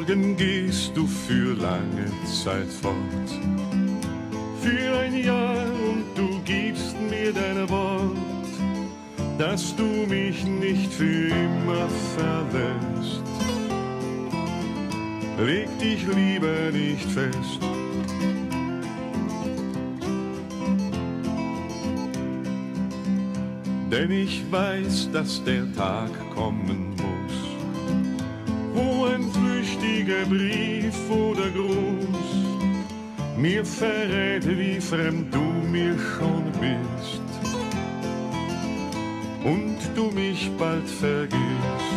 Morgen gehst du für lange Zeit fort, für ein Jahr, und du gibst mir dein Wort, dass du mich nicht für immer verlässt. Leg dich lieber nicht fest. Denn ich weiß, dass der Tag kommen muss, wo ein flüchtiger Brief oder Gruß mir verrät, wie fremd du mir schon bist und du mich bald vergisst.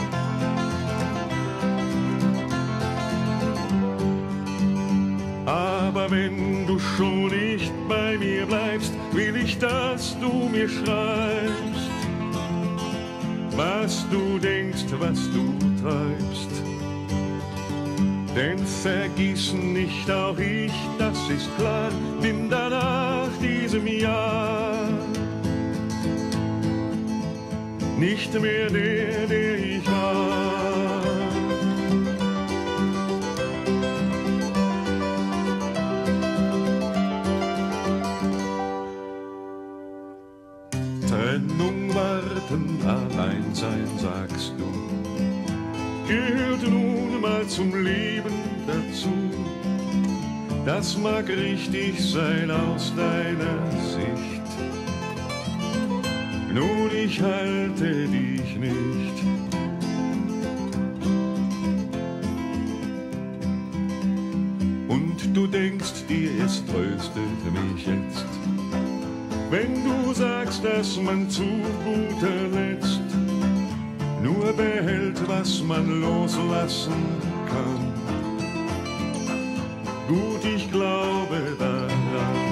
Aber wenn du schon nicht bei mir bleibst, will ich, dass du mir schreibst, was du denkst, was du treibst. Denn vergiss nicht, auch ich, das ist klar, bin da nach diesem Jahr nicht mehr der, der ich war. Trennung, warten, allein sein, sagst du, gehört nun mal zum Leben dazu. Das mag richtig sein aus deiner Sicht, nun ich halte dich nicht. Und du denkst dir, es tröstet mich jetzt, wenn du sagst, dass man zu guter Letzt nur behält, was man loslassen kann. Gut, ich glaube daran.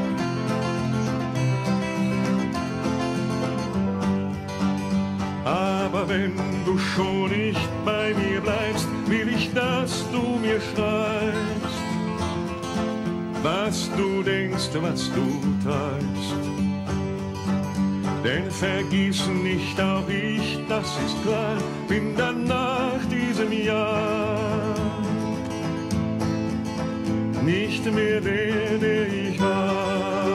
Aber wenn du schon nicht bei mir bleibst, will ich, dass du mir schreibst, was du denkst, was du treibst. Denn vergiss nicht, auch ich, das ist klar, bin dann nach diesem Jahr nicht mehr der, der ich war.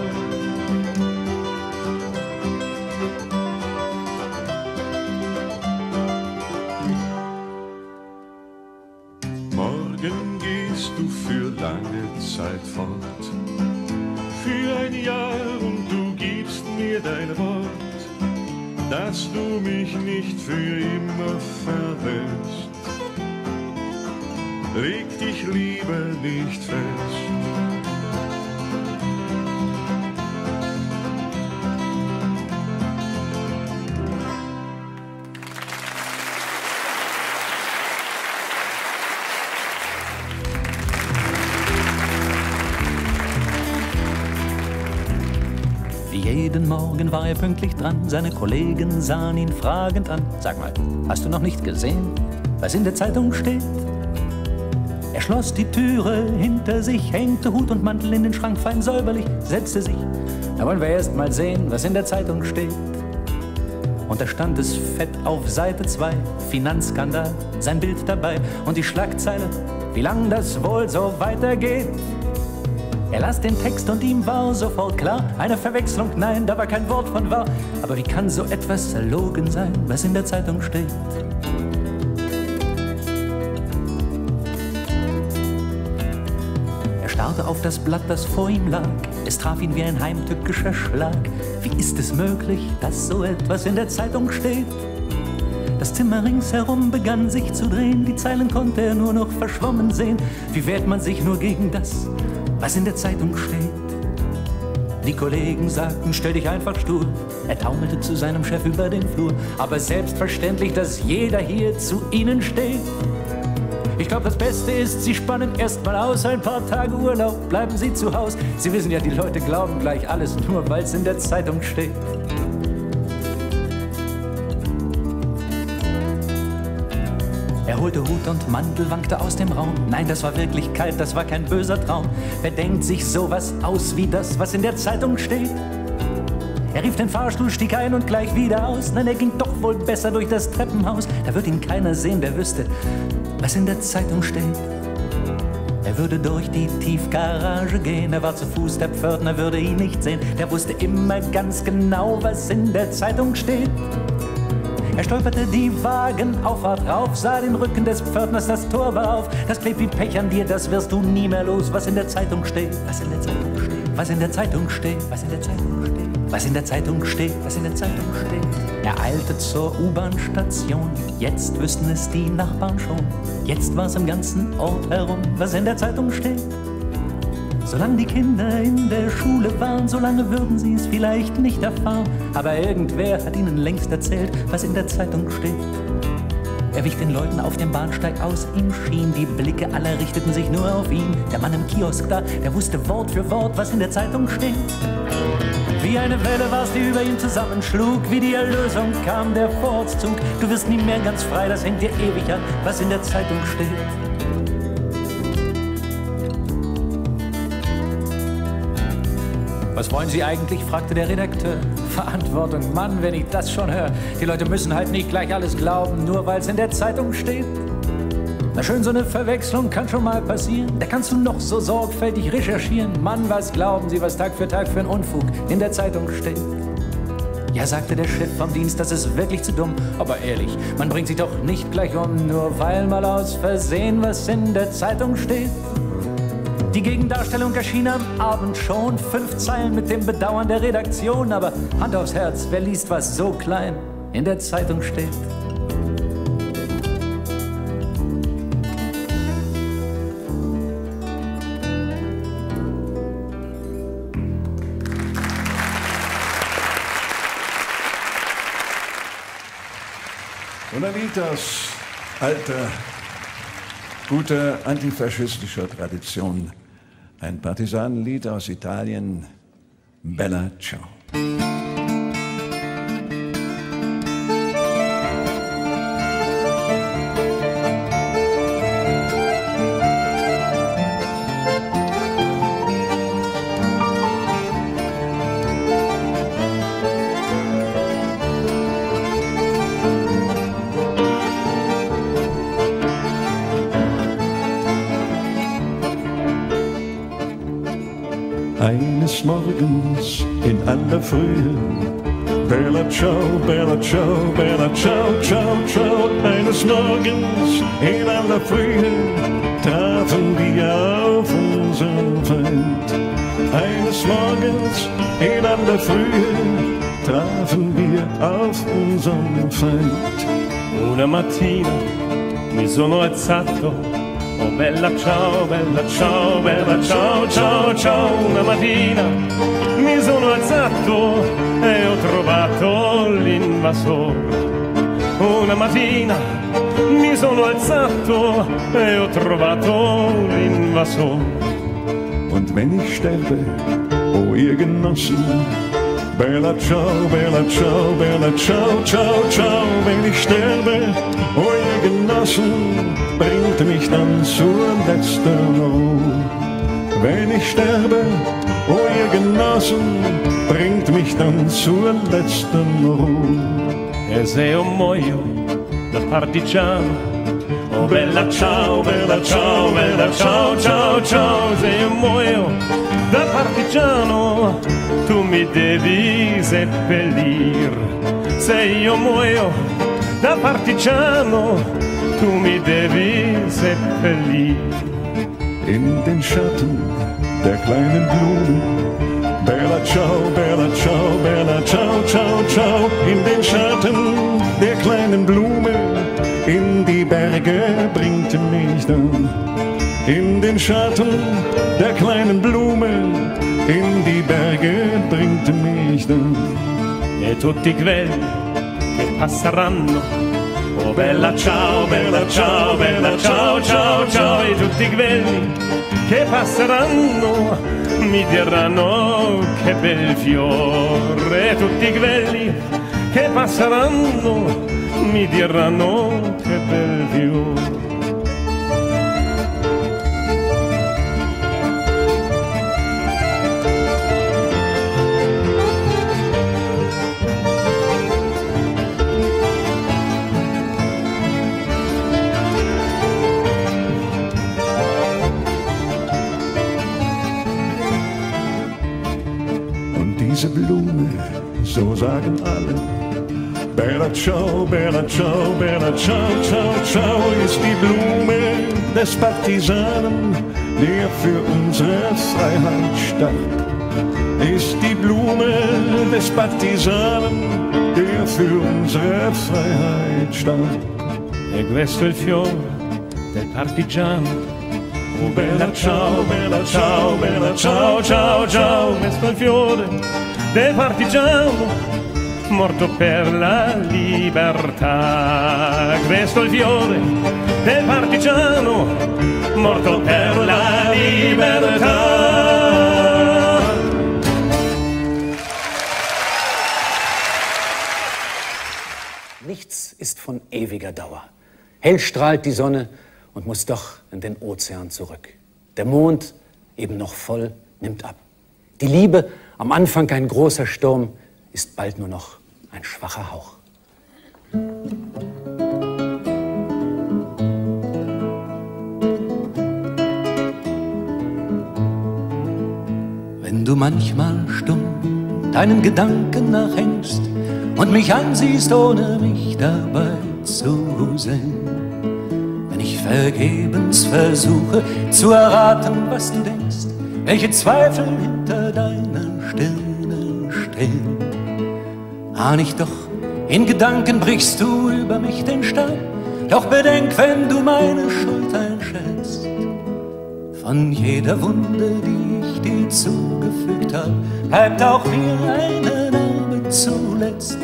Morgen gehst du für lange Zeit fort, für ein Jahr, und du gibst mir dein Wort, dass du mich nicht für immer verlässt. Leg dich lieber nicht fest. Jeden Morgen war er pünktlich dran, seine Kollegen sahen ihn fragend an. Sag mal, hast du noch nicht gesehen, was in der Zeitung steht? Er schloss die Türe hinter sich, hängte Hut und Mantel in den Schrank fein säuberlich, setzte sich. Da wollen wir erst mal sehen, was in der Zeitung steht. Und da stand es fett auf Seite 2, Finanzskandal, sein Bild dabei und die Schlagzeile, wie lang das wohl so weitergeht. Er las den Text und ihm war sofort klar, eine Verwechslung, nein, da war kein Wort von wahr. Aber wie kann so etwas erlogen sein, was in der Zeitung steht? Er starrte auf das Blatt, das vor ihm lag. Es traf ihn wie ein heimtückischer Schlag. Wie ist es möglich, dass so etwas in der Zeitung steht? Das Zimmer ringsherum begann sich zu drehen. Die Zeilen konnte er nur noch verschwommen sehen. Wie wehrt man sich nur gegen das, was in der Zeitung steht? Die Kollegen sagten, stell dich einfach stur. Er taumelte zu seinem Chef über den Flur. Aber selbstverständlich, dass jeder hier zu ihnen steht. Ich glaube, das Beste ist, Sie spannen erst mal aus. Ein paar Tage Urlaub, bleiben Sie zu Haus. Sie wissen ja, die Leute glauben gleich alles, nur weil's in der Zeitung steht. Er holte Hut und Mantel, wankte aus dem Raum. Nein, das war wirklich kalt, das war kein böser Traum. Wer denkt sich sowas aus wie das, was in der Zeitung steht? Er rief den Fahrstuhl, stieg ein und gleich wieder aus. Nein, er ging doch wohl besser durch das Treppenhaus. Da wird ihn keiner sehen, der wüsste, was in der Zeitung steht. Er würde durch die Tiefgarage gehen, er war zu Fuß, der Pförtner würde ihn nicht sehen. Der wusste immer ganz genau, was in der Zeitung steht. Er stolperte die Wagenauffahrt rauf, sah den Rücken des Pförtners, das Tor war auf. Das klebt wie Pech an dir, das wirst du nie mehr los. Was in der Zeitung steht, was in der Zeitung steht, was in der Zeitung steht, was in der Zeitung steht, was in der Zeitung steht, was in der Zeitung steht. Er eilte zur U-Bahn-Station, jetzt wüssten es die Nachbarn schon. Jetzt war's im ganzen Ort herum, was in der Zeitung steht. Solange die Kinder in der Schule waren, solange würden sie es vielleicht nicht erfahren. Aber irgendwer hat ihnen längst erzählt, was in der Zeitung steht. Er wich den Leuten auf dem Bahnsteig aus, ihm schien, die Blicke aller richteten sich nur auf ihn. Der Mann im Kiosk da, der wusste Wort für Wort, was in der Zeitung steht. Wie eine Welle war's, die über ihm zusammenschlug, wie die Erlösung kam der Vorortszug. Du wirst nie mehr ganz frei, das hängt dir ewig an, was in der Zeitung steht. Was wollen Sie eigentlich? Fragte der Redakteur. Verantwortung, Mann, wenn ich das schon höre. Die Leute müssen halt nicht gleich alles glauben, nur weil es in der Zeitung steht. Na schön, so eine Verwechslung kann schon mal passieren. Da kannst du noch so sorgfältig recherchieren. Mann, was glauben Sie, was Tag für ein Unfug in der Zeitung steht? Ja, sagte der Chef vom Dienst, das ist wirklich zu dumm. Aber ehrlich, man bringt sich doch nicht gleich um, nur weil mal aus Versehen was in der Zeitung steht. Die Gegendarstellung erschien am Abend schon, 5 Zeilen mit dem Bedauern der Redaktion. Aber Hand aufs Herz, wer liest, was so klein in der Zeitung steht? Una Vitas, alter, guter antifaschistischer Tradition. Ein Partisanenlied aus Italien, Bella Ciao. Eines Morgens in aller Frühe, Bella Ciao, Bella Ciao, Bella Ciao, Ciao, Ciao. Eines Morgens in aller Frühe trafen wir auf unseren Feind. Eines Morgens in aller Frühe trafen wir auf unseren Feind. Una mattina mi sono alzato. Oh bella ciao, bella ciao, bella ciao, ciao, ciao. Una mattina mi sono alzato e ho trovato l'invasore. Una mattina mi sono alzato e ho trovato l'invasore. Und wenn ich sterbe, oh ihr Genossen, Bella ciao, bella ciao, bella ciao, ciao, ciao. Wenn ich sterbe, oh ihr Genossen, bringt mich dann zur letzten Ruhe. Wenn ich sterbe, oh ihr Genossen, bringt mich dann zur letzten Ruhe. E se io muoio da partigiano, oh bella ciao, bella ciao, bella ciao, ciao, ciao. Se io muoio da partigiano, tu mi devi seppellir. Se io muoio da partigiano, tu mi devi seppellir. In den Schatten der kleinen Blume, Bella ciao, bella ciao, bella ciao, ciao, ciao. In den Schatten der kleinen Blume, in die Berge bringt mich dann. In den Schatten der kleinen Blume, in die Berge bringt mich dann. E tutti quelli che passeranno, oh bella ciao, bella ciao, bella ciao, ciao, ciao. E tutti quelli che passeranno mi diranno che bel fiore. E tutti quelli che passeranno mi diranno che bel fiore. diese Blume, so sagen alle. Bella ciao, bella ciao, bella ciao, ciao, ciao ist die Blume des Partisanen, der für unsere Freiheit starb. Ist die Blume des Partisanen, der für unsere Freiheit starb. E questo è il fiore del partigiano. Oh bella ciao, bella ciao, bella ciao, ciao, ciao. Questo è il fiore del partigiano, morto per la libertà. Questo è il fiore del partigiano, morto per la libertà. Nichts ist von ewiger Dauer. Hell strahlt die Sonne und muss doch in den Ozean zurück. Der Mond, eben noch voll, nimmt ab. Die Liebe, am Anfang ein großer Sturm, ist bald nur noch ein schwacher Hauch. Wenn du manchmal stumm deinen Gedanken nachhängst und mich ansiehst, ohne mich dabei zu sehen, wenn ich vergebens versuche zu erraten, was du denkst, welche Zweifel hinter deiner Stirne stehen, ahn ich doch, in Gedanken brichst du über mich den Stab. Doch bedenk, wenn du meine Schuld einschätzt, von jeder Wunde, die ich dir zugefügt hab, bleibt auch mir eine Narbe zuletzt.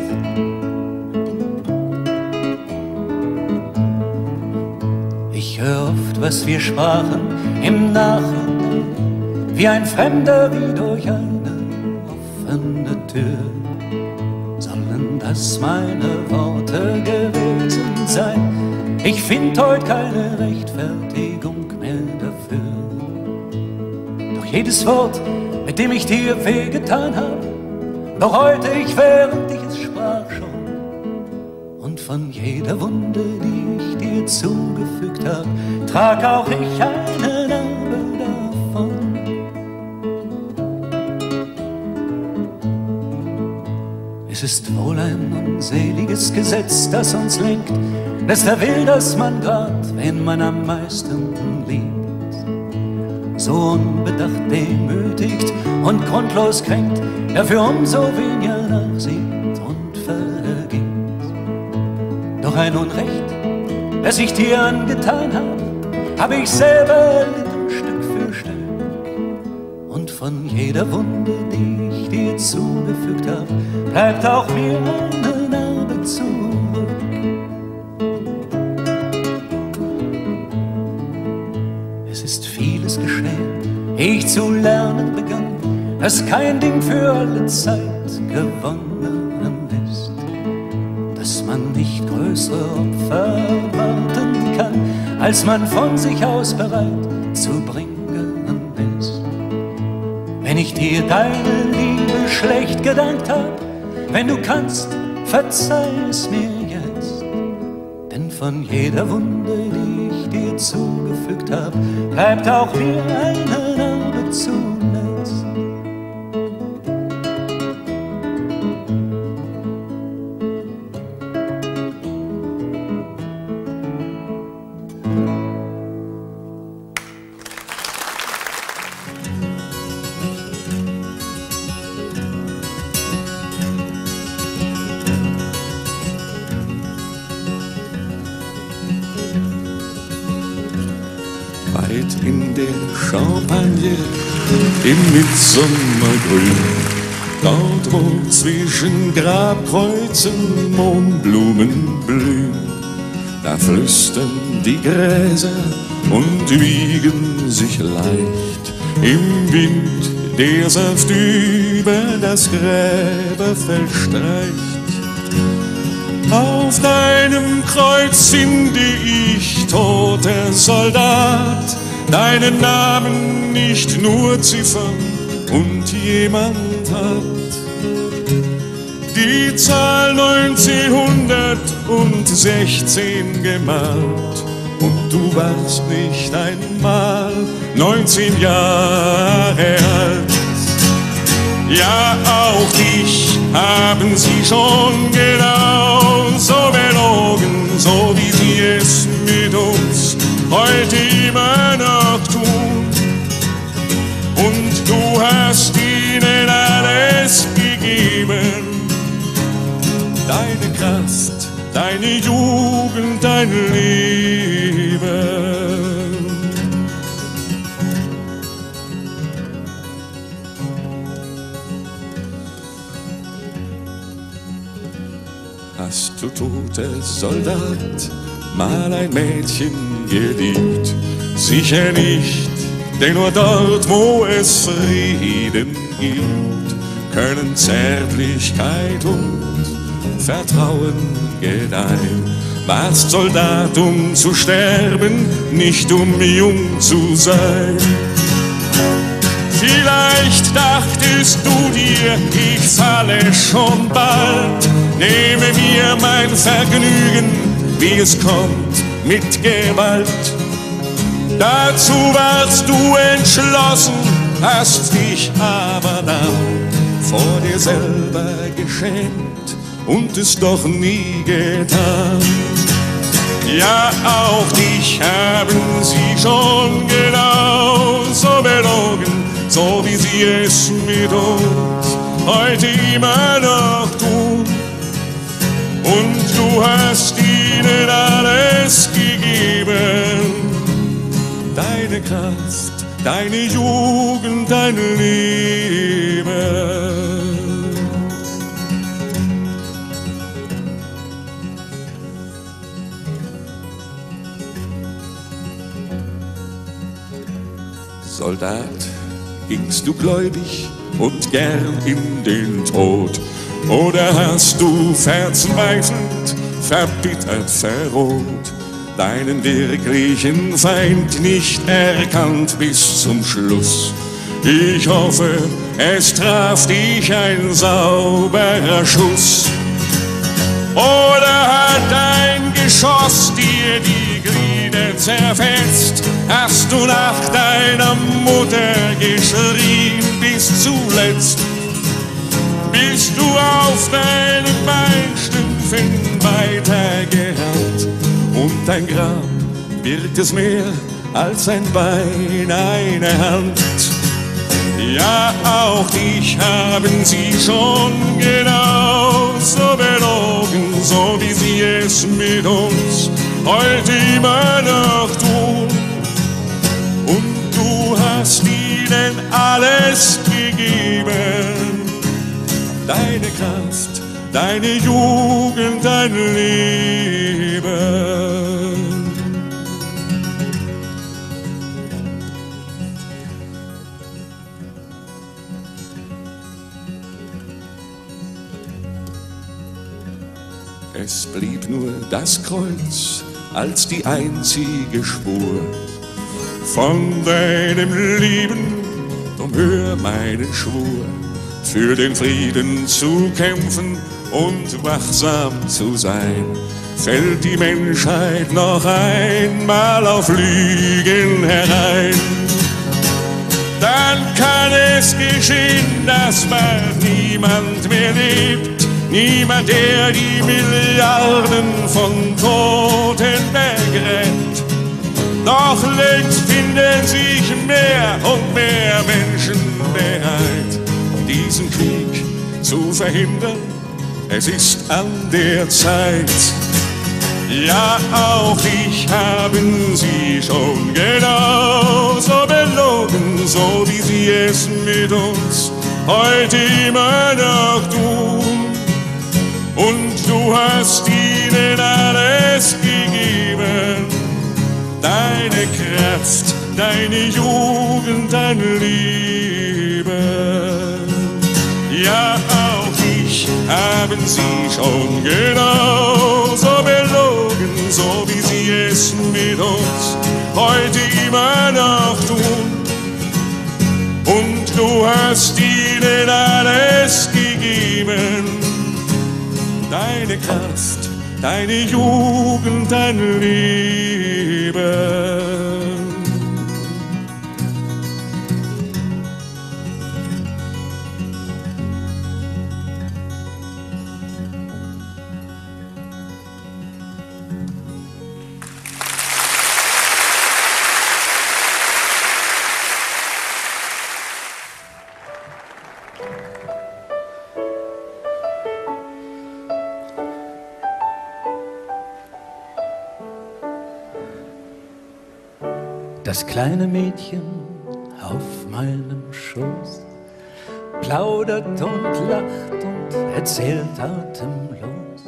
Ich hör oft, was wir sprachen im Nachhinein, wie ein Fremder, wie durch eine offene Tür. Sollen das meine Worte gewesen sein? Ich find heut keine Rechtfertigung mehr dafür. Doch jedes Wort, mit dem ich dir wehgetan hab, doch heute ich, während ich es sprach, schon. Und von jeder Wunde, die ich dir zugefügt hab, trag auch ich eine Narbe davon. Es ist wohl ein unseliges Gesetz, das uns lenkt, dass er will, dass man grad, wen man am meisten liebt, so unbedacht demütigt und grundlos kränkt, dafür umso weniger nachsieht und vergibt. Doch ein Unrecht, das ich dir angetan hab ich selber erlitten Stück für Stück. Und von jeder Wunde, die ich dir zugefügt hab, bleibt auch mir eine Narbe zurück. Es ist vieles geschehen, ehe ich zu lernen begann, dass kein Ding für alle Zeit gewonnen ist, dass man nicht größere Opfer erwarten kann, als man von sich aus bereit zu bringen ist. Wenn ich dir deine Liebe schlecht gedankt hab, wenn du kannst, verzeih es mir jetzt, denn von jeder Wunde, die ich dir zugefügt hab, bleibt auch mir eine Narbe zuletzt. Weit in der Champagne, im Mitsommergrün, dort wo zwischen Grabkreuzen Mohnblumen blühen, da flüstern die Gräser und wiegen sich leicht im Wind, der sanft über das Gräberfeld streicht. Auf deinem Kreuz finde ich, toter Soldat, deinen Namen, nicht nur Ziffern, und jemand hat die Zahl 1916 gemalt. Und du warst nicht einmal 19 Jahre alt. Ja, auch dich haben sie schon genauso belogen, so wie sie es mit uns heute immer noch tun. Und du hast ihnen alles gegeben, deine Kraft, deine Jugend, dein Leben. Hast du, toter Soldat, mal ein Mädchen geliebt? Sicher nicht, denn nur dort, wo es Frieden gibt, können Zärtlichkeit und Vertrauen gedeihen. Warst Soldat, um zu sterben, nicht um jung zu sein. Vielleicht dachtest du dir, ich falle schon bald, nehme mir mein Vergnügen, wie es kommt, mit Gewalt. Dazu warst du entschlossen, hast dich aber dann vor dir selber geschämt und es doch nie getan. Ja, auch dich haben sie schon genauso belogen, so wie sie es mit uns heute immer noch tun. Und du hast ihnen alles gegeben, deine Kraft, deine Jugend, dein Leben. Soldat, gingst du gläubig und gern in den Tod? Oder hast du verzweifelt, verbittert, verroht, deinen wirklichen Feind nicht erkannt bis zum Schluss? Ich hoffe, es traf dich ein sauberer Schuss. Oder hat ein Geschoss dir die Glieder zerfetzt? Hast du nach deiner Mutter geschrien bis zuletzt? Bist du auf deinen Beinstümpfen weitergerannt? Und dein Grab birgt es mehr als ein Bein, eine Hand. Ja, auch dich haben sie schon genauso belogen, so wie sie es mit uns heute immer noch tun. Und du hast ihnen alles gegeben, deine Kraft, deine Jugend, dein Leben. Es blieb nur das Kreuz als die einzige Spur von deinem Leben. Drum hör meinen Schwur, für den Frieden zu kämpfen und wachsam zu sein. Fällt die Menschheit noch einmal auf Lügen herein, dann kann es geschehen, dass bald niemand mehr lebt. Niemand, der die Milliarden von Toten begräbt. Doch längst finden sich mehr und mehr Menschen bereit, diesen Krieg zu verhindern. Es ist an der Zeit. Ja, auch dich haben sie schon genauso belogen, so wie sie es mit uns heute immer noch tun. Und du hast ihnen alles gegeben, deine Kraft, deine Jugend, dein Leben. Ja, auch dich haben sie schon genauso belogen, so wie sie es mit uns heute immer noch tun. Und du hast ihnen alles gegeben, deine Kraft, deine Jugend, dein Leben. Das kleine Mädchen auf meinem Schoß plaudert und lacht und erzählt atemlos,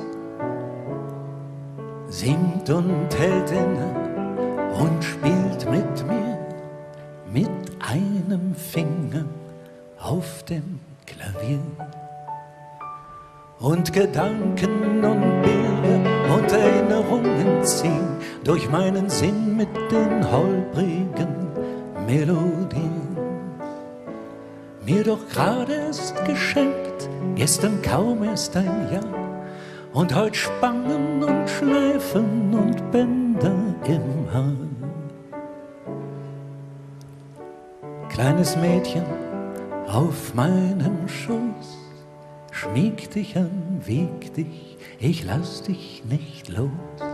singt und hält inne und spielt mit mir mit einem Finger auf dem Klavier. Und Gedanken und Bilder und Erinnerungen ziehen durch meinen Sinn mit den holprigen Melodien. Mir doch gerade erst geschenkt, gestern kaum erst ein Jahr, und heut Spangen und Schleifen und Bänder im Haar. Kleines Mädchen auf meinem Schoß, schmieg dich an, wieg dich, ich lass dich nicht los.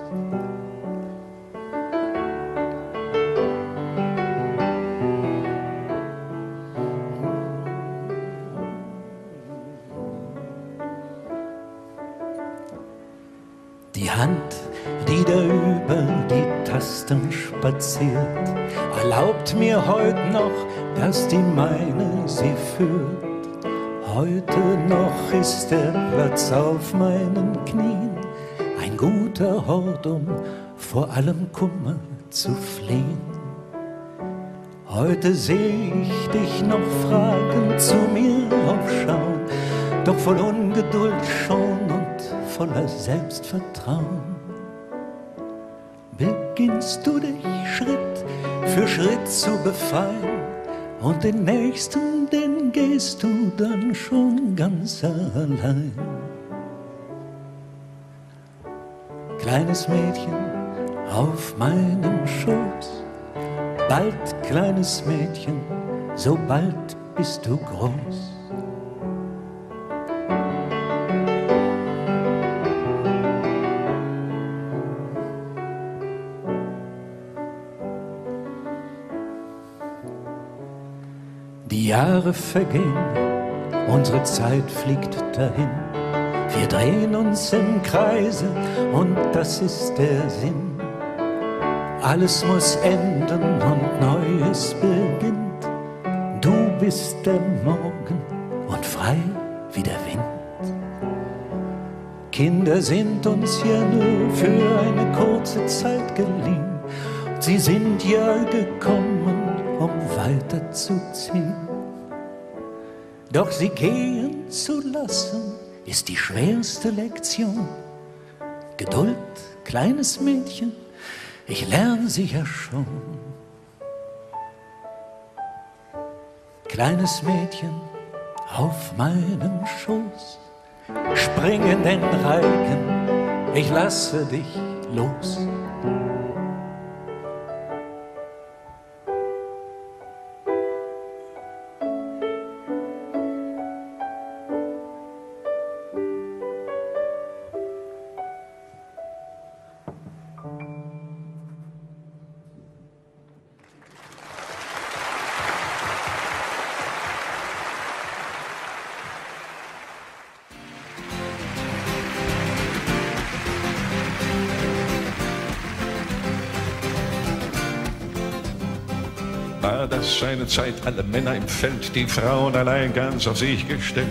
Die Hand, die da über die Tasten spaziert, erlaubt mir heut noch, dass die meine sie führt. Heute noch ist der Platz auf meinen Knien ein guter Hort, um vor allem Kummer zu fliehen. Heute seh ich dich noch fragend zu mir aufschauen, doch voll Ungeduld schon und voller Selbstvertrauen. Beginnst du dich Schritt für Schritt zu befreien, und den nächsten, den gehst du dann schon ganz allein. Kleines Mädchen auf meinem Schoß, bald kleines Mädchen, so bald bist du groß. Die Jahre vergehen, unsere Zeit fliegt dahin. Wir drehen uns im Kreise und das ist der Sinn. Alles muss enden und Neues beginnt. Du bist der Morgen und frei wie der Wind. Kinder sind uns ja nur für eine kurze Zeit geliehen. Sie sind ja gekommen, um weiterzuziehen. Doch sie gehen zu lassen, ist die schwerste Lektion. Geduld, kleines Mädchen, ich lerne sie ja schon. Kleines Mädchen auf meinem Schoß, spring in den Reigen, ich lasse dich los. War das seine Zeit, alle Männer im Feld, die Frauen allein ganz auf sich gestellt.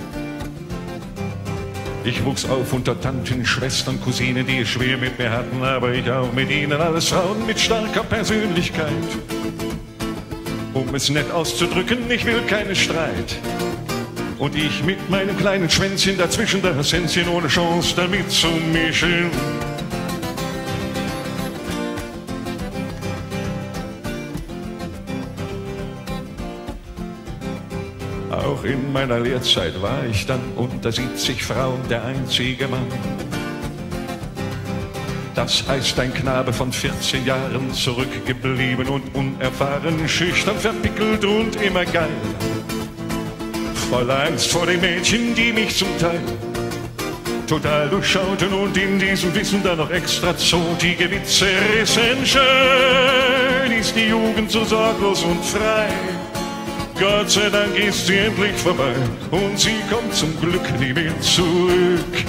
Ich wuchs auf unter Tanten, Schwestern, Cousinen, die es schwer mit mir hatten, aber ich auch mit ihnen, alles Frauen mit starker Persönlichkeit. Um es nett auszudrücken, ich will keinen Streit. Und ich mit meinem kleinen Schwänzchen dazwischen, das Hänschen ohne Chance damit zu mischen. Auch in meiner Lehrzeit war ich dann unter 70 Frauen der einzige Mann. Das heißt, ein Knabe von 14 Jahren, zurückgeblieben und unerfahren, schüchtern, verpickelt und immer geil. Voller Angst vor den Mädchen, die mich zum Teil total durchschauten und in diesem Wissen dann noch extra zotige Witze rissen. Schön ist die Jugend so sorglos und frei. Gott sei Dank ist sie endlich vorbei und sie kommt zum Glück nie mehr zurück.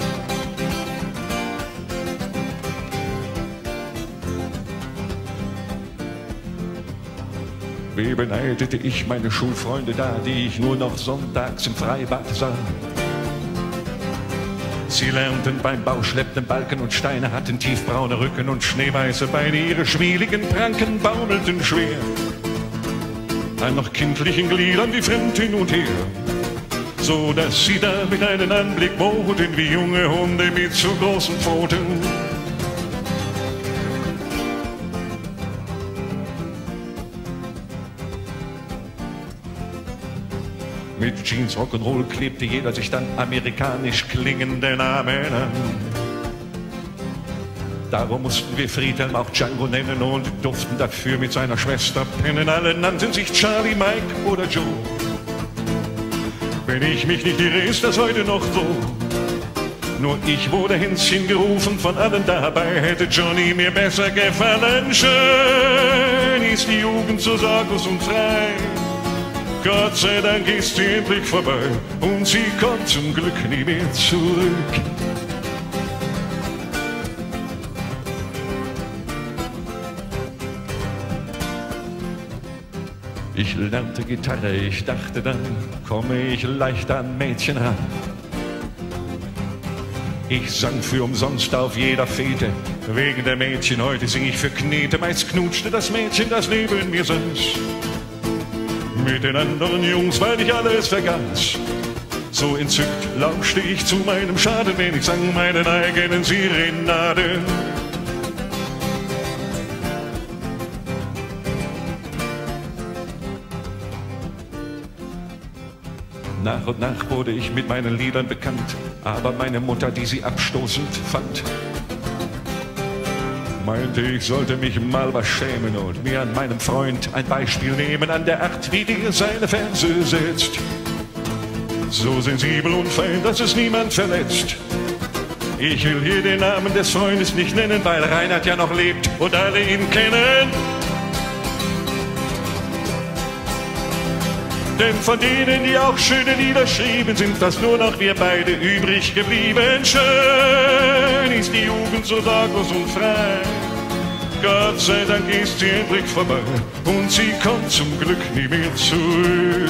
Wie beneidete ich meine Schulfreunde da, die ich nur noch sonntags im Freibad sah. Sie lernten beim Bau, schleppten Balken und Steine, hatten tiefbraune Rücken und schneeweiße Beine. Ihre schwieligen Pranken baumelten schwer an noch kindlichen Gliedern wie fremd hin und her, so dass sie damit einen Anblick boten wie junge Hunde mit zu großen Pfoten. Mit Jeans, Rock'n'Roll klebte jeder sich dann amerikanisch klingende Namen an. Darum mussten wir Friedhelm auch Django nennen und durften dafür mit seiner Schwester pennen. Alle nannten sich Charlie, Mike oder Joe. Wenn ich mich nicht irre, ist das heute noch so. Nur ich wurde Hänschen gerufen von allen dabei, hätte Johnny mir besser gefallen. Schön ist die Jugend so sorglos und frei. Gott sei Dank ist sie endlich vorbei und sie kommt zum Glück nie mehr zurück. Ich lernte Gitarre, ich dachte dann, komme ich leicht an Mädchen ran. Ich sang für umsonst auf jeder Fete, wegen der Mädchen, heute sing ich für Knete. Meist knutschte das Mädchen, das neben mir saß. Mit den anderen Jungs, weil ich alles vergaß. So entzückt lauschte ich zu meinem Schaden, wenn ich sang meinen eigenen Serenaden. Nach und nach wurde ich mit meinen Liedern bekannt, aber meine Mutter, die sie abstoßend fand, meinte, ich sollte mich mal was schämen und mir an meinem Freund ein Beispiel nehmen, an der Art, wie der seine Verse setzt. So sensibel und fein, dass es niemand verletzt. Ich will hier den Namen des Freundes nicht nennen, weil Reinhard ja noch lebt und alle ihn kennen. Denn von denen, die auch schöne Lieder schrieben, sind fast nur noch wir beide übrig geblieben. Schön ist die Jugend so sorglos und frei. Gott sei Dank ist sie endlich vorbei und sie kommt zum Glück nie mehr zurück.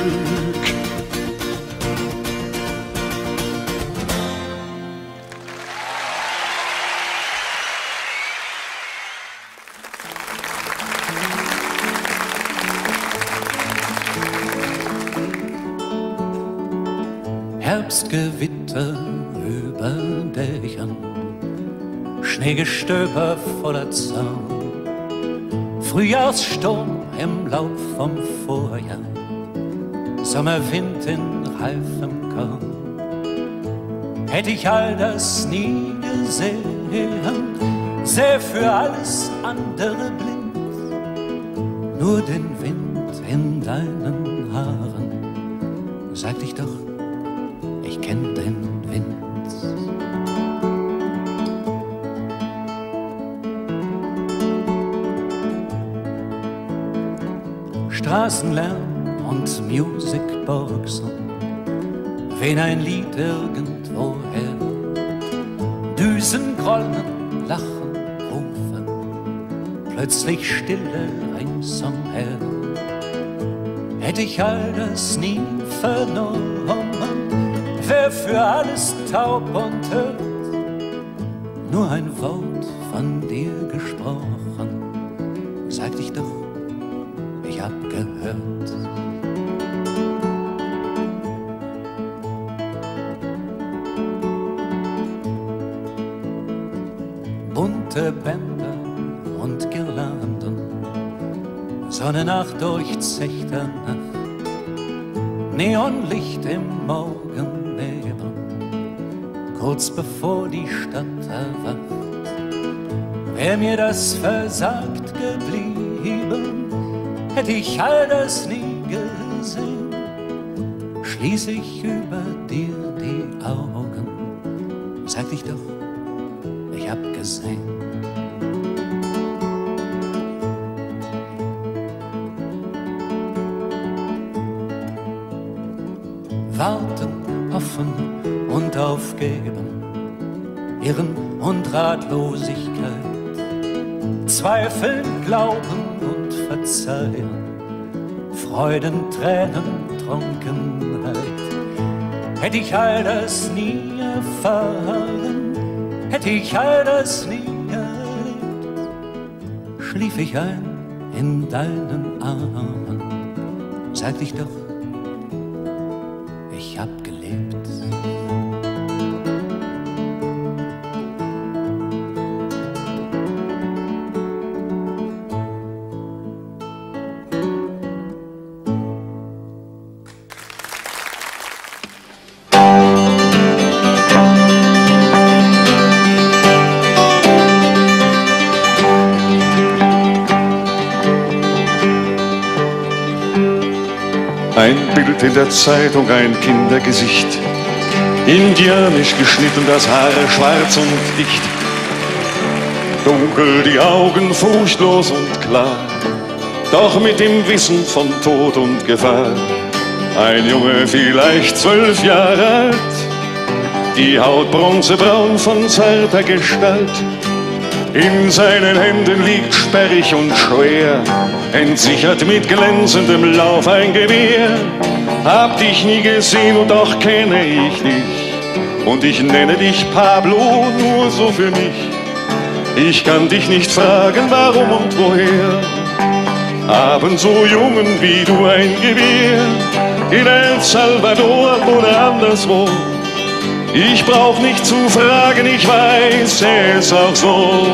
Herbstgewitter über Dächern, Schneegestöber voller Zaun, Frühjahrssturm im Laub vom Vorjahr, Sommerwind in reifem Korn. Hätte ich all das nie gesehen, sähe für alles andere blind, nur den Wind in deinen Haaren, sagte ich doch, ich kenn den Wind. Straßenlärm und Musicboxen, wen ein Lied irgendwoher, Düsen grollen, lachen, rufen, plötzlich Stille ringsumher. Hätte ich all das nie vernommen, wär für alles taub und hört, nur ein Wort von dir gesprochen, sagte ich doch, ich hab gehört. Bunte Bänder und Girlanden, Sonnenacht durchzechter Nacht, Neonlicht im Morgennebel, kurz bevor die Stadt erwacht. Wär mir das versagt geblieben, hätte ich all das nie gesehen, schließ ich über dir die Augen, sagte ich doch, ich hab gesehen. warten, hoffen und aufgeben, Irren und Ratlosigkeit, Zweifeln, Glauben und Verzeihen, Freuden, Tränen, Trunkenheit. Hätte ich all das nie erfahren, hätte ich all das nie erlebt, schlief ich ein in deinen Armen, sag dich doch, ich hab gelebt. Ein Bild in der Zeitung, ein Kindergesicht, indianisch geschnitten, das Haar schwarz und dicht, dunkel die Augen, furchtlos und klar, doch mit dem Wissen von Tod und Gefahr. Ein Junge, vielleicht 12 Jahre alt, die Haut bronzebraun von zarter Gestalt. In seinen Händen liegt sperrig und schwer, entsichert mit glänzendem Lauf ein Gewehr. Hab dich nie gesehen und doch kenne ich dich, und ich nenne dich Pablo nur so für mich. Ich kann dich nicht fragen, warum und woher, haben so Jungen wie du ein Gewehr, in El Salvador oder anderswo. Ich brauch nicht zu fragen, ich weiß es auch so.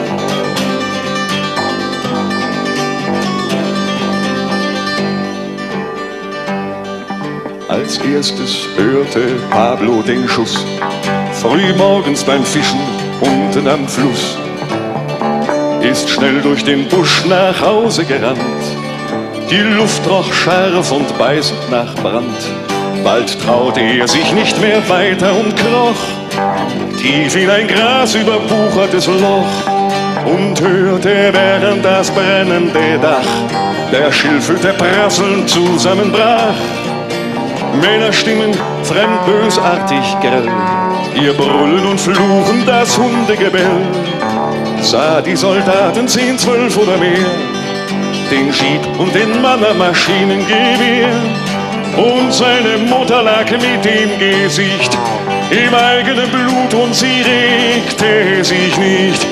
Als erstes hörte Pablo den Schuss, früh morgens beim Fischen unten am Fluss. Ist schnell durch den Busch nach Hause gerannt, die Luft roch scharf und beißend nach Brand. Bald traute er sich nicht mehr weiter und kroch tief in ein grasüberwuchertes Loch und hörte, während das brennende Dach der Schilfhütte prasselnd zusammenbrach, Männerstimmen fremd bösartig grell, ihr Brüllen und Fluchen, das Hundegebell. Sah die Soldaten 10, 12 oder mehr, den Jeep und den Mann am Maschinengewehr. Und seine Mutter lag mit dem Gesicht im eigenen Blut und sie regte sich nicht.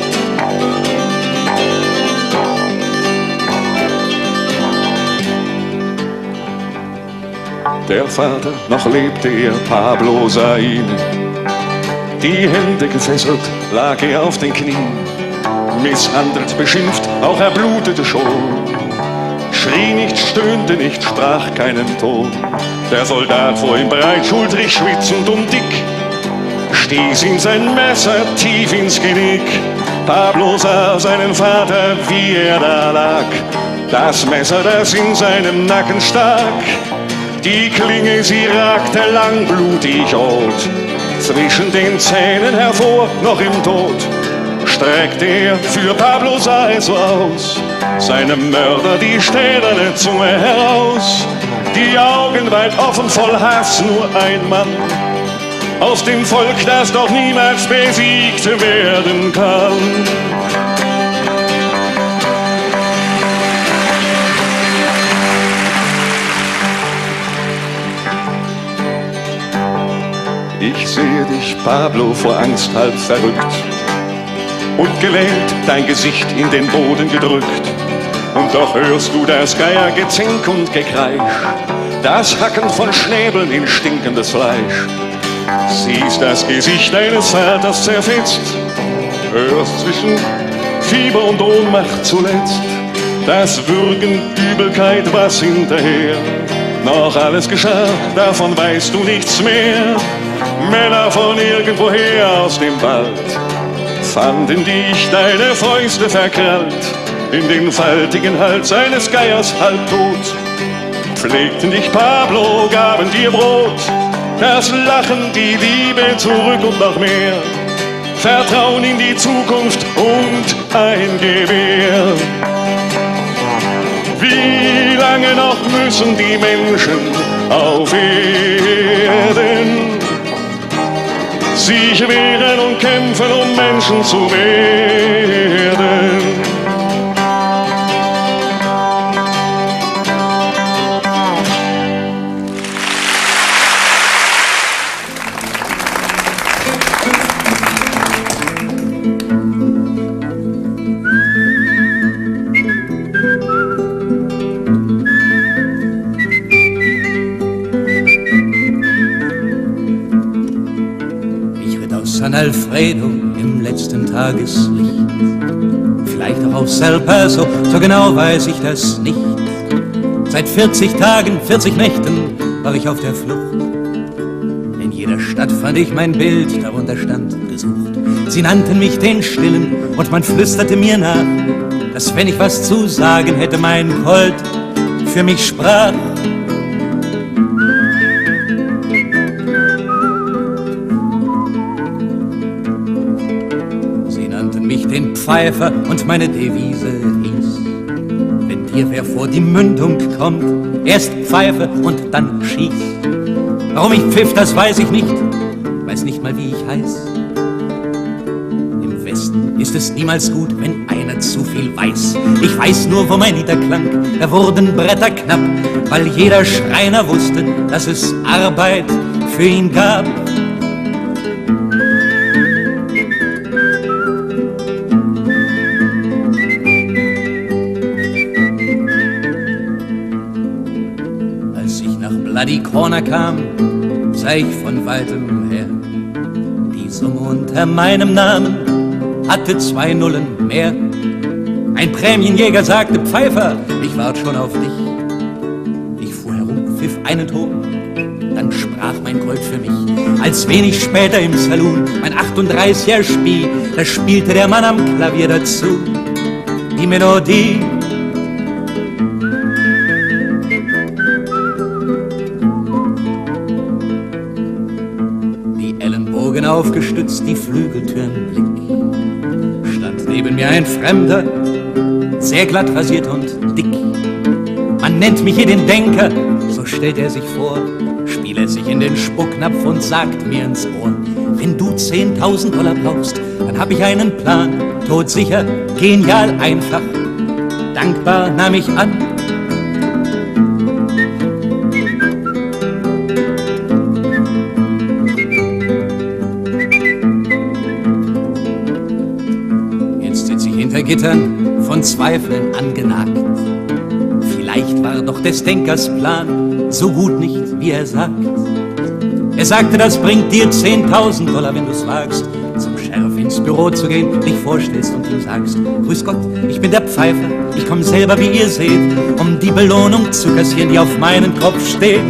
Der Vater, noch lebte er, Pablo sah ihn. Die Hände gefesselt lag er auf den Knien, misshandelt, beschimpft, auch er blutete schon. Schrie nicht, stöhnte nicht, sprach keinen Ton. Der Soldat vor ihm breitschultrig, schwitzend und dick, stieß ihm sein Messer tief ins Genick. Pablo sah seinen Vater, wie er da lag, das Messer, das in seinem Nacken stak. Die Klinge, sie ragte lang blutig rot, zwischen den Zähnen hervor, noch im Tod. Streckte er, für Pablo sah es so aus, seinem Mörder die stählerne Zunge heraus. Die Augen weit offen, voll Hass, nur ein Mann aus dem Volk, das doch niemals besiegt werden kann. Ich sehe dich, Pablo, vor Angst halb verrückt und gelähmt, dein Gesicht in den Boden gedrückt. Und doch hörst du das Geiergezink und Gekreisch, das Hacken von Schnäbeln in stinkendes Fleisch. Siehst das Gesicht deines Vaters zerfetzt, hörst zwischen Fieber und Ohnmacht zuletzt das Würgen, Übelkeit, was hinterher noch alles geschah, davon weißt du nichts mehr. Männer von irgendwoher aus dem Wald fanden dich, deine Fäuste verkrallt, in den faltigen Hals eines Geiers halbtot. Pflegten dich, Pablo, gaben dir Brot, das Lachen, die Liebe zurück und noch mehr, Vertrauen in die Zukunft und ein Gewehr. Wie lange noch müssen die Menschen auf Erden sich wehren und kämpfen, um Menschen zu werden. San Alfredo im letzten Tageslicht. Vielleicht auch auf El Paso, so genau weiß ich das nicht. Seit 40 Tagen, 40 Nächten war ich auf der Flucht. In jeder Stadt fand ich mein Bild, darunter stand gesucht. Sie nannten mich den Stillen und man flüsterte mir nach, dass wenn ich was zu sagen hätte, mein Colt für mich sprach. Den Pfeifer und meine Devise hieß: Wenn dir wer vor die Mündung kommt, erst Pfeife und dann schieß. Warum ich pfiff, das weiß ich nicht, weiß nicht mal, wie ich heiß. Im Westen ist es niemals gut, wenn einer zu viel weiß. Ich weiß nur, wo mein Lieder klang, da wurden Bretter knapp, weil jeder Schreiner wusste, dass es Arbeit für ihn gab. Bloody Corner kam, sah ich von weitem her. Die Summe unter meinem Namen hatte 2 Nullen mehr. Ein Prämienjäger sagte: Pfeifer, ich wart schon auf dich. Ich fuhr herum, pfiff einen Ton, dann sprach mein Colt für mich. Als wenig später im Saloon mein 38er spie, da spielte der Mann am Klavier dazu die Melodie. Aufgestützt, die Flügeltüren blick, stand neben mir ein Fremder, sehr glatt rasiert und dick. Man nennt mich hier den Denker, so stellt er sich vor, spielt er sich in den Spucknapf und sagt mir ins Ohr: Wenn du 10.000 $ brauchst, dann hab ich einen Plan, todsicher, genial, einfach. Dankbar nahm ich an. Gittern von Zweifeln angenagt. Vielleicht war doch des Denkers Plan so gut nicht, wie er sagt. Er sagte, das bringt dir 10.000 $, wenn du's wagst, zum Sheriff ins Büro zu gehen, dich vorstellst und ihm sagst: Grüß Gott, ich bin der Pfeifer, ich komm selber, wie ihr seht, um die Belohnung zu kassieren, die auf meinen Kopf steht.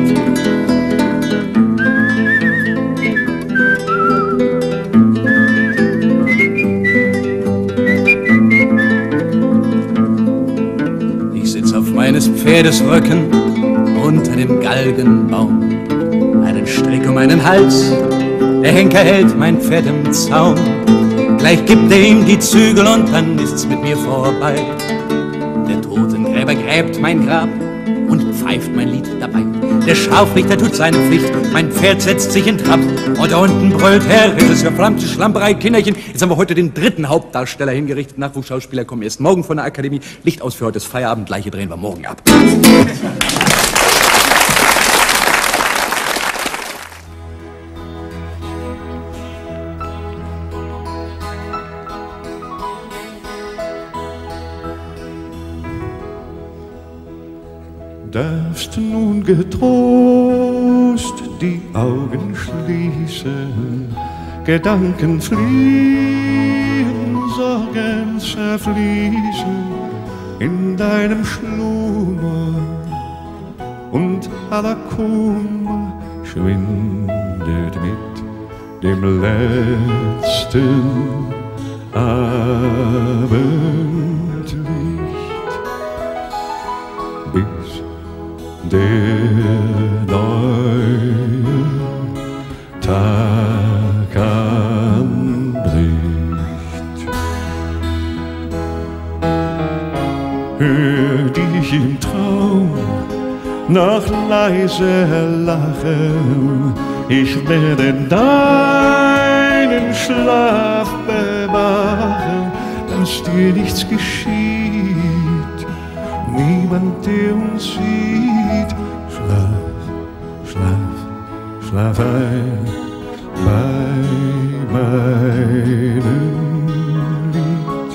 Meines Pferdes Rücken unter dem Galgenbaum, einen Strick um meinen Hals, der Henker hält mein Pferd im Zaum. Gleich gibt er ihm die Zügel und dann ist's mit mir vorbei. Der Totengräber gräbt mein Grab und pfeift mein Lied dabei. Der Scharfrichter tut seine Pflicht, mein Pferd setzt sich in Trab und da unten brüllt Herr Regisseur: verdammte Schlamperei, Kinderchen. Jetzt haben wir heute den 3. Hauptdarsteller hingerichtet. Nachwuchsschauspieler kommen erst morgen von der Akademie. Licht aus für heute ist Feierabend, Leiche drehen wir morgen ab. Darfst nun getrost die Augen schließen, Gedanken fliehen, Sorgen zerfließen in deinem Schlummer und aller Kummer schwindet mit dem letzten Abendlicht, bis der neue Tag anbricht. Hör dich im Traum noch leise lachen, ich werde dein im Schlaf bewahren, dass dir nichts geschieht, niemand, der uns sieht. Schlaf, schlaf, schlaf ein bei meinem Lied.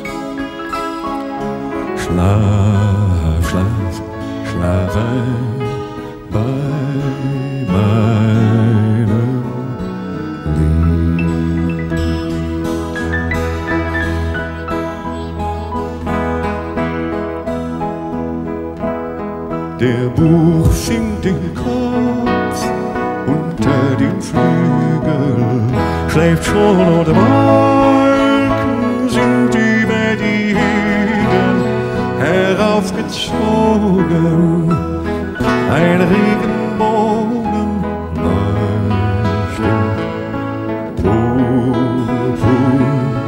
Schlaf, schlaf, schlaf ein bei meinem Lied. Der Buch fing den Kopf unter den Flügel, schläft schon oder Wolken sind über die Hügel heraufgezogen. Ein Regenbogen leuchtet, purpur,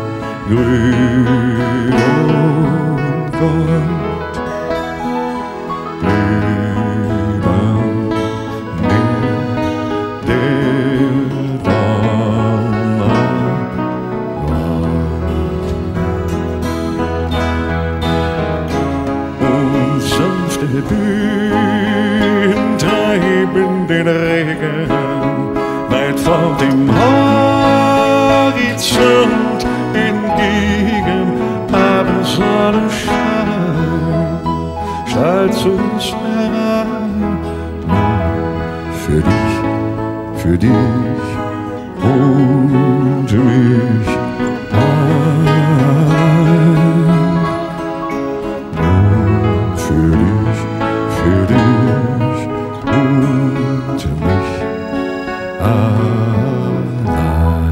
grün und gold. Über mir der Donner und sanfte Böen treiben den Regen weit vor dem Horizont entgegen, aber Sonnenschein strahlt zu uns herein. Für dich, für dich und mich ein. Für dich und mich allein.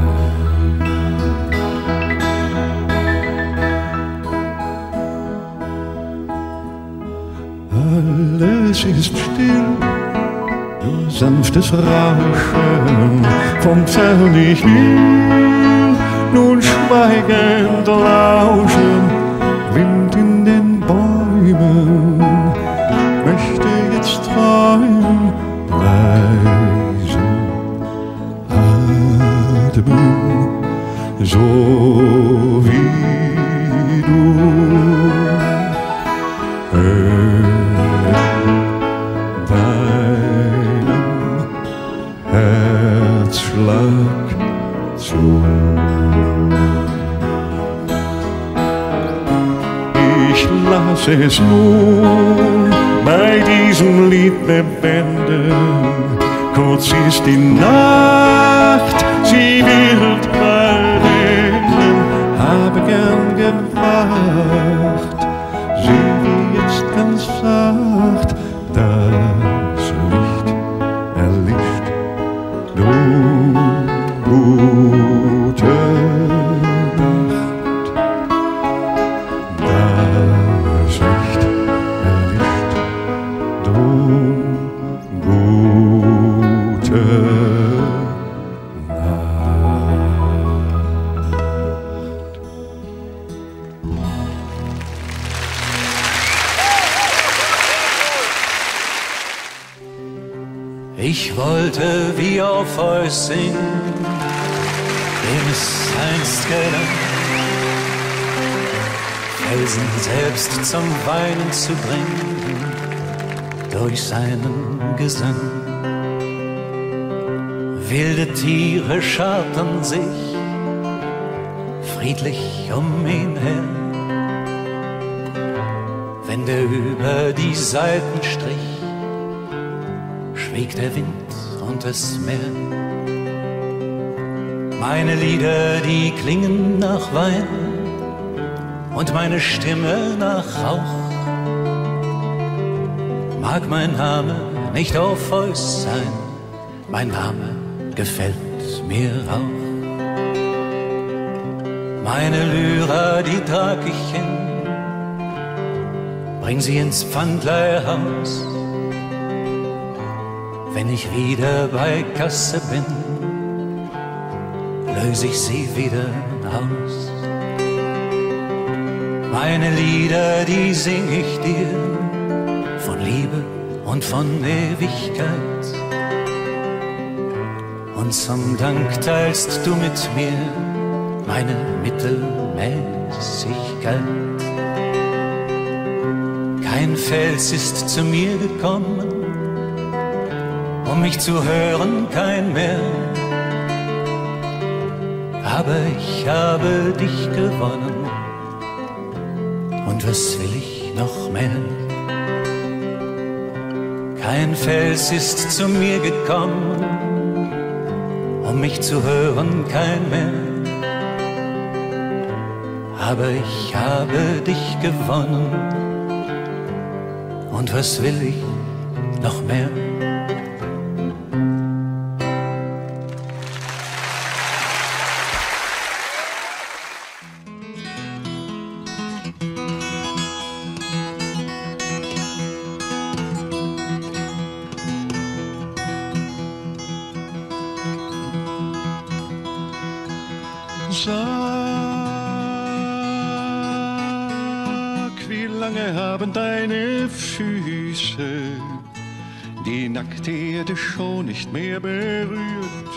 Alles ist still, nur sanftes Rauschen vom Fern. Ich will nun schweigend lauschen, Wind in den Bäumen, möchte jetzt träumen, leise atmen, so wie du. Deinem Herzschlag zu. Ich lasse es nun bei diesem Lied bewenden. Kurz ist die Nacht, sie wird bald enden. Habe gern gewacht, sieh wie jetzt ganz sacht das Licht erlischt. Du gute Nacht, das Licht erlischt. Du gute Ich wollte wie auf euch singen, dem es einst gelang, Felsen selbst zum Weinen zu bringen, durch seinen Gesang. Wilde Tiere scharten sich friedlich um ihn her, wenn der über die Seiten strich, schwieg der Wind und das Meer. Meine Lieder, die klingen nach Wein und meine Stimme nach Rauch. Mag mein Name nicht auf euch sein, mein Name gefällt mir auch. Meine Lyra, die trag ich hin, bring sie ins Pfandleihhaus. Wenn ich wieder bei Kasse bin, löse ich sie wieder aus. Meine Lieder, die sing ich dir, von Liebe und von Ewigkeit. Und zum Dank teilst du mit mir meine Mittelmäßigkeit. Kein Fels ist zu mir gekommen, um mich zu hören, kein mehr. Aber ich habe dich gewonnen, und was will ich noch mehr? Kein Fels ist zu mir gekommen, um mich zu hören, kein mehr. Aber ich habe dich gewonnen, und was will ich noch mehr? Sag, wie lange haben deine Füße die nackte Erde schon nicht mehr berührt?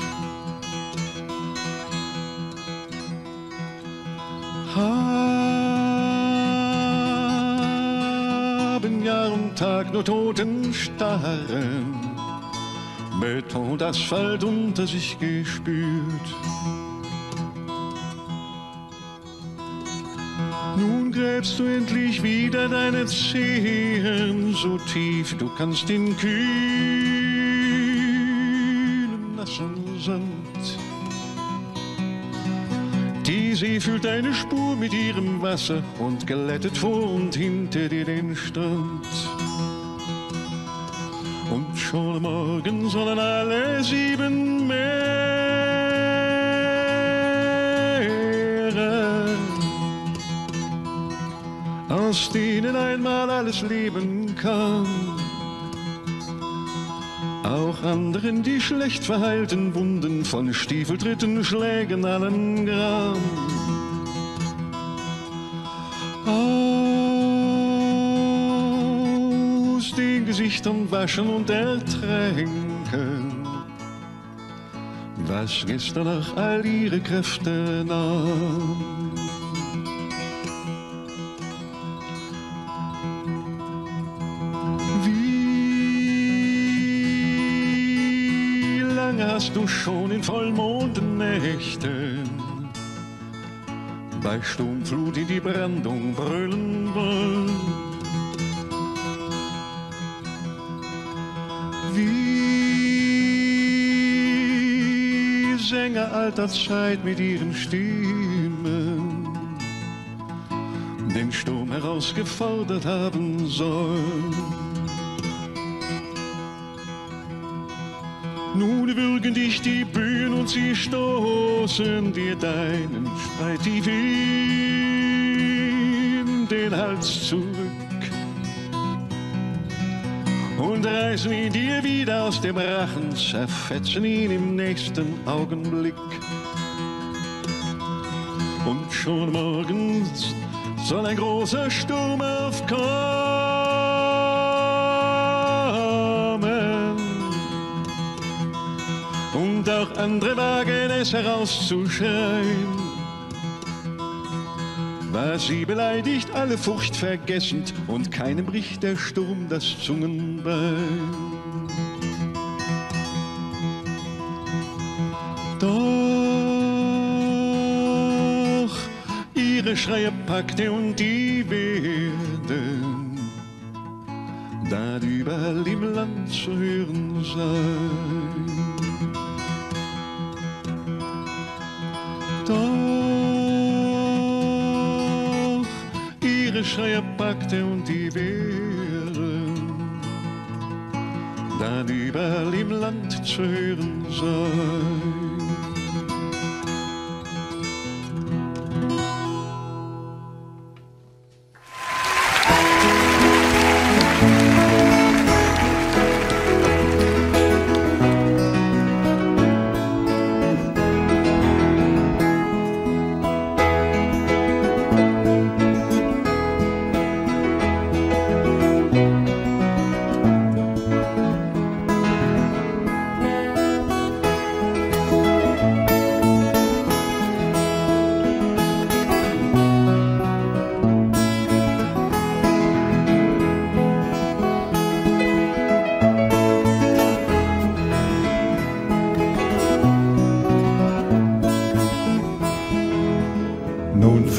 Haben Jahr und Tag nur Totenstarren, Beton und Asphalt unter sich gespürt? Nun gräbst du endlich wieder deine Zehen so tief, du kannst den kühlen, nassen Sand. Die See füllt deine Spur mit ihrem Wasser und glättet vor und hinter dir den Strand. Und schon am Morgen sollen alle 7 Meere, aus denen einmal alles leben kann, auch anderen die schlecht verheilten Wunden von Stiefeltritten, Schlägen, allen Gram. Aus den Gesichtern waschen und ertränken, was gestern noch all ihre Kräfte nahm. Hast du schon in Vollmondnächten bei Sturmflut in die Brandung brüllen wollen? Wie Sänger alter Zeit mit ihren Stimmen den Sturm herausgefordert haben sollen. Nun würgen dich die Böen und sie stoßen dir deinen Streit tief in den Hals zurück und reißen ihn dir wieder aus dem Rachen, zerfetzen ihn im nächsten Augenblick. Und schon morgens soll ein großer Sturm aufkommen und auch andere wagen es herauszuschreien. Was sie beleidigt, alle Furcht vergessend, und keinem bricht der Sturm das Zungenbein. Doch ihre Schreie packte und die werden dann überall im Land zu hören sein. Doch ihre Schreie packte und die wären dann überall im Land zu hören sein.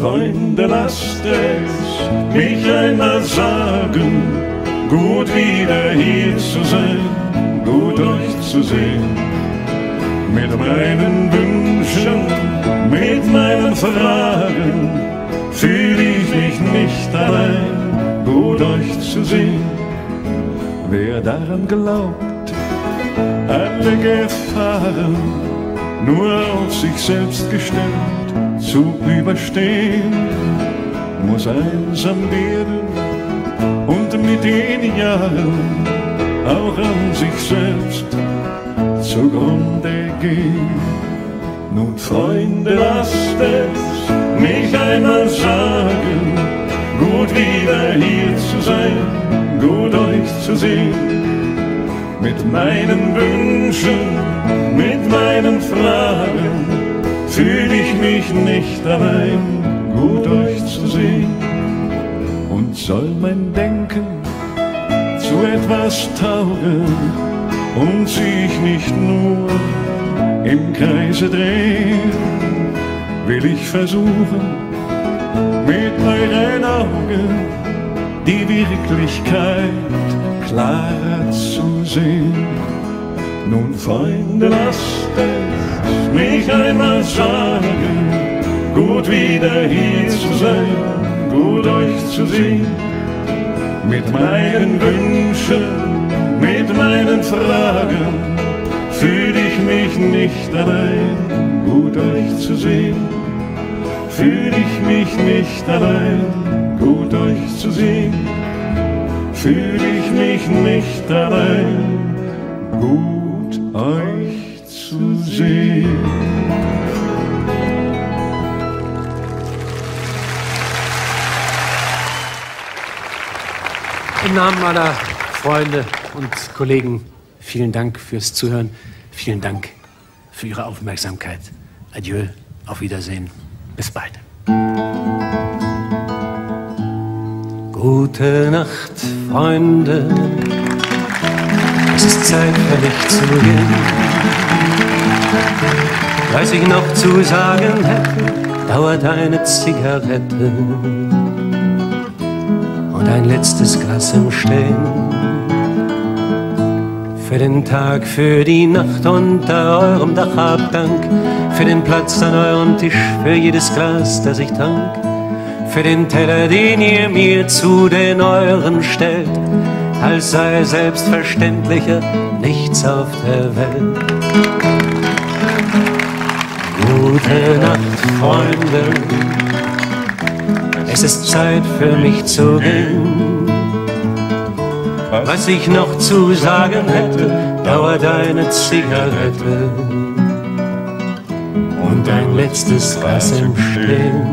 Freunde, lasst es mich einmal sagen, gut wieder hier zu sein, gut euch zu sehen. Mit meinen Wünschen, mit meinen Fragen fühle ich mich nicht allein, gut euch zu sehen. Wer daran glaubt, alle Gefahren nur auf sich selbst gestellt zu überstehen, muss einsam werden und mit den Jahren auch an sich selbst zugrunde gehen. Nun Freunde, lasst es mich einmal sagen, gut wieder hier zu sein, gut euch zu sehen. Mit meinen Wünschen, mit meinen Fragen fühle ich mich nicht allein, gut euch zu sehen. Und soll mein Denken zu etwas taugen und sich nicht nur im Kreise drehen, will ich versuchen, mit euren Augen die Wirklichkeit klarer zu sehen. Nun Freunde, lasst es mich einmal sagen, gut wieder hier zu sein, gut euch zu sehen. Mit meinen Wünschen, mit meinen Fragen fühle ich mich nicht allein, gut euch zu sehen. Fühle ich mich nicht allein, gut euch zu sehen. Fühle ich mich nicht allein, gut euch zu sehen. Im Namen aller Freunde und Kollegen, vielen Dank fürs Zuhören. Vielen Dank für Ihre Aufmerksamkeit. Adieu, auf Wiedersehen, bis bald. Gute Nacht, Freunde, es ist Zeit für mich zu gehen. Was ich noch zu sagen hätte, dauert eine Zigarette und ein letztes Glas im Stehen. Für den Tag, für die Nacht unter eurem Dach hab Dank, für den Platz an eurem Tisch, für jedes Glas, das ich trank, für den Teller, den ihr mir zu den euren stellt, als sei selbstverständlicher nichts auf der Welt. Gute Nacht, Freunde, es ist Zeit für mich zu gehen. Was ich noch zu sagen hätte, dauert eine Zigarette und ein letztes Glas im Stehen.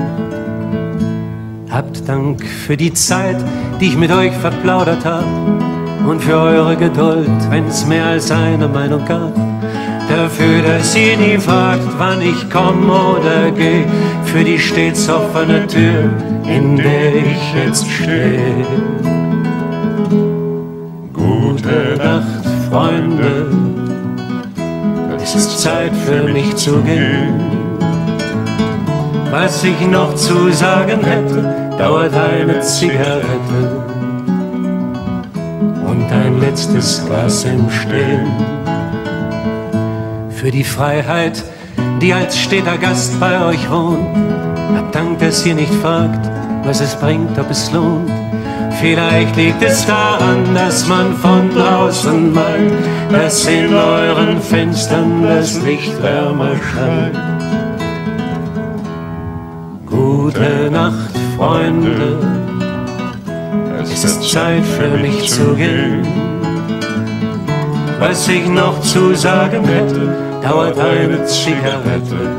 Habt Dank für die Zeit, die ich mit euch verplaudert hab, und für eure Geduld, wenn's mehr als eine Meinung gab. Dafür, dass ihr nie fragt, wann ich komm oder geh, für die stets offene Tür, in der ich jetzt steh. Gute Nacht, Freunde, es ist Zeit für mich zu gehen. Was ich noch zu sagen hätte, dauert eine Zigarette und ein letztes Glas im Stehen. Für die Freiheit, die als steter Gast bei euch wohnt, habt Dank, dass ihr nicht fragt, was es bringt, ob es lohnt. Vielleicht liegt es daran, dass man von draußen meint, dass in euren Fenstern das Licht wärmer scheint. Gute Nacht, Freunde, es ist Zeit für mich zu gehen. Was ich noch zu sagen hätte, dauert eine Zigarette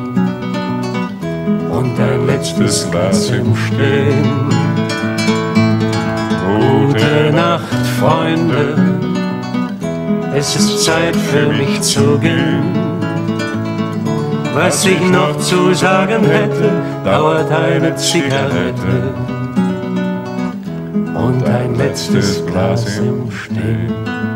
und ein letztes Glas im Stehen. Gute Nacht, Freunde, es ist Zeit für mich zu gehen. Was ich noch zu sagen hätte, dauert eine Zigarette und ein letztes Glas im Stehen.